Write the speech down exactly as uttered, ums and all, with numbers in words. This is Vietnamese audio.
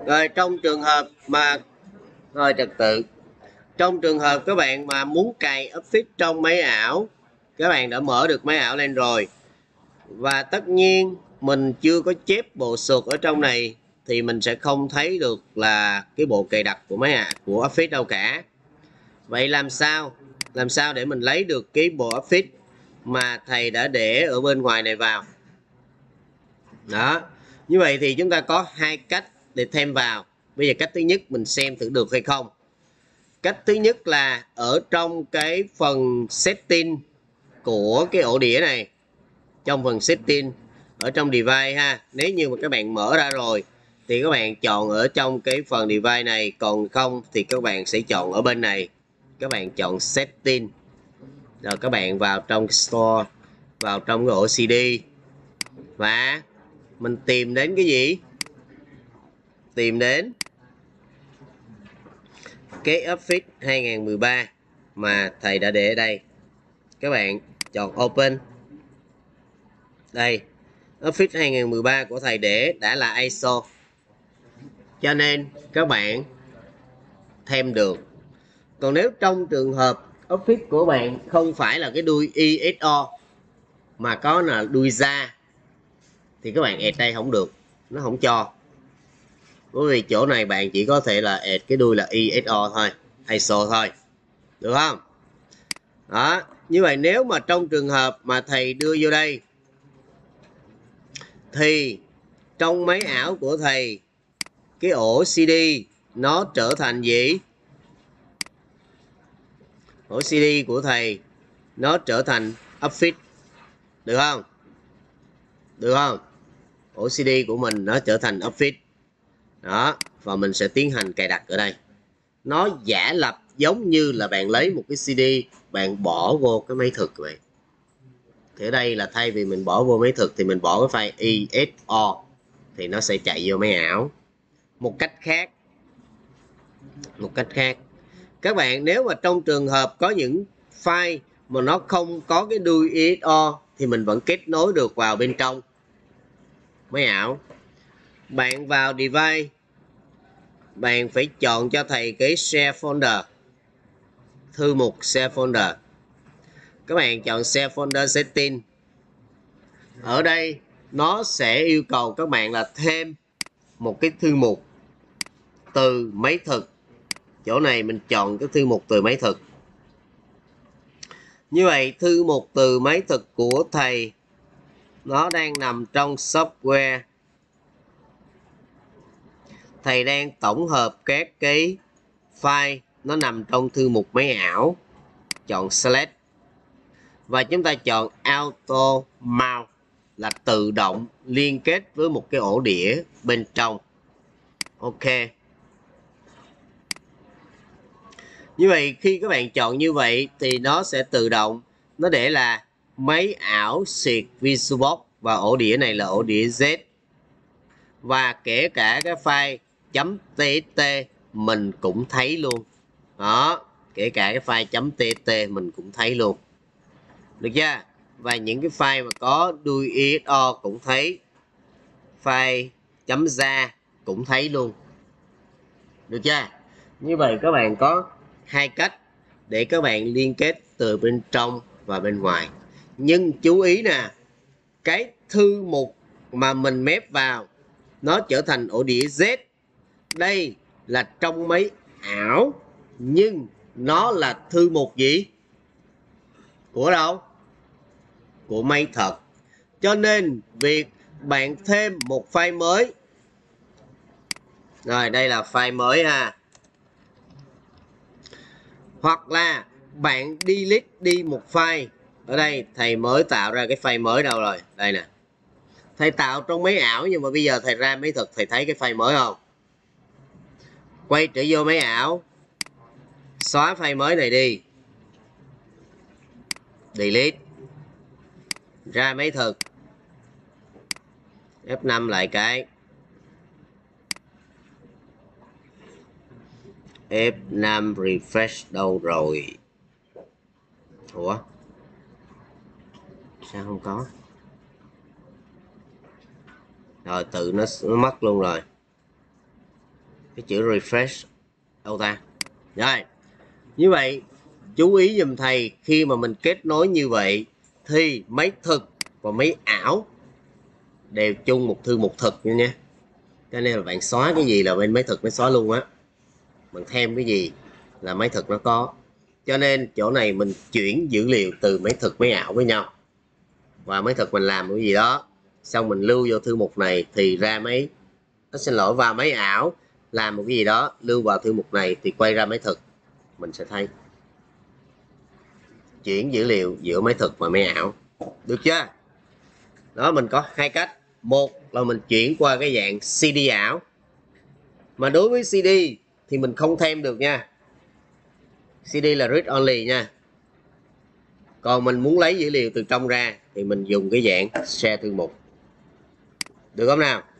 Rồi trong trường hợp mà rồi trật tự trong trường hợp các bạn mà muốn cài Office trong máy ảo, các bạn đã mở được máy ảo lên rồi và tất nhiên mình chưa có chép bộ sụt ở trong này thì mình sẽ không thấy được là cái bộ cài đặt của máy ảo của Office đâu cả. Vậy làm sao làm sao để mình lấy được cái bộ Office mà thầy đã để ở bên ngoài này vào? Đó, như vậy thì chúng ta có hai cách để thêm vào. Bây giờ cách thứ nhất mình xem thử được hay không. Cách thứ nhất là ở trong cái phần setting của cái ổ đĩa này, trong phần setting ở trong device ha, nếu như mà các bạn mở ra rồi thì các bạn chọn ở trong cái phần device này, còn không thì các bạn sẽ chọn ở bên này, các bạn chọn setting rồi các bạn vào trong store, vào trong cái ổ xê đê và mình tìm đến cái gì, tìm đến cái Office hai không một ba mà thầy đã để ở đây. Các bạn chọn open. Đây, Office hai không một ba của thầy để đã là i ét o, cho nên các bạn thêm được. Còn nếu trong trường hợp Office của bạn không phải là cái đuôi i ét o mà có là đuôi da thì các bạn add đây không được, nó không cho. Bởi vì chỗ này bạn chỉ có thể là add cái đuôi là i ét o thôi, i ét o thôi, được không? Đó, như vậy nếu mà trong trường hợp mà thầy đưa vô đây thì trong máy ảo của thầy cái ổ xê đê nó trở thành gì? Ổ xê đê của thầy nó trở thành Office, được không? Được không? Ổ xê đê của mình nó trở thành Office. Đó, và mình sẽ tiến hành cài đặt ở đây. Nó giả lập giống như là bạn lấy một cái xê đê bạn bỏ vô cái máy thực vậy. Thì ở đây là thay vì mình bỏ vô máy thực thì mình bỏ cái file i ét o thì nó sẽ chạy vô máy ảo. Một cách khác, một cách khác, các bạn nếu mà trong trường hợp có những file mà nó không có cái đuôi i ét o thì mình vẫn kết nối được vào bên trong máy ảo. Bạn vào device, bạn phải chọn cho thầy cái share folder, thư mục share folder. Các bạn chọn share folder setting. Ở đây nó sẽ yêu cầu các bạn là thêm một cái thư mục từ máy thực. Chỗ này mình chọn cái thư mục từ máy thực. Như vậy thư mục từ máy thực của thầy nó đang nằm trong software. Thầy đang tổng hợp các cái file nó nằm trong thư mục máy ảo. Chọn select và chúng ta chọn auto mount là tự động liên kết với một cái ổ đĩa bên trong. Ok. Như vậy khi các bạn chọn như vậy thì nó sẽ tự động nó để là máy ảo xuyệt VisualBox và ổ đĩa này là ổ đĩa Z. Và kể cả cái file .txt mình cũng thấy luôn. Đó, kể cả cái file .txt mình cũng thấy luôn. Được chưa? Và những cái file mà có đuôi i ét o cũng thấy. File .ja cũng thấy luôn. Được chưa? Như vậy các bạn có hai cách để các bạn liên kết từ bên trong và bên ngoài. Nhưng chú ý nè, cái thư mục mà mình mép vào nó trở thành ổ đĩa Z. Đây là trong máy ảo nhưng nó là thư mục gì? Của đâu? Của máy thật. Cho nên việc bạn thêm một file mới. Rồi đây là file mới ha. Hoặc là bạn delete đi một file. Ở đây thầy mới tạo ra cái file mới đâu rồi? Đây nè. Thầy tạo trong máy ảo nhưng mà bây giờ thầy ra máy thực thầy thấy cái file mới không? Quay trở vô máy ảo. Xóa file mới này đi. Delete. Ra máy thực. F năm lại cái. F năm refresh đâu rồi? Ủa? Sao không có? Rồi tự nó, nó mất luôn rồi. cái chữ refresh đâu ta. Rồi, như vậy chú ý giùm thầy, khi mà mình kết nối như vậy thì máy thực và máy ảo đều chung một thư mục thực nha nha. Cho nên là bạn xóa cái gì là bên máy thực nó xóa luôn á, mình thêm cái gì là máy thực nó có. Cho nên chỗ này mình chuyển dữ liệu từ máy thực máy ảo với nhau, và máy thực mình làm cái gì đó xong mình lưu vô thư mục này thì ra máy, nó xin lỗi, vào máy ảo làm một cái gì đó lưu vào thư mục này thì quay ra máy thực, mình sẽ thấy chuyển dữ liệu giữa máy thực và máy ảo. Được chưa? Đó, mình có hai cách. Một là mình chuyển qua cái dạng xê đê ảo, mà đối với xê đê thì mình không thêm được nha, xê đê là read only nha. Còn mình muốn lấy dữ liệu từ trong ra thì mình dùng cái dạng share thư mục, được không nào?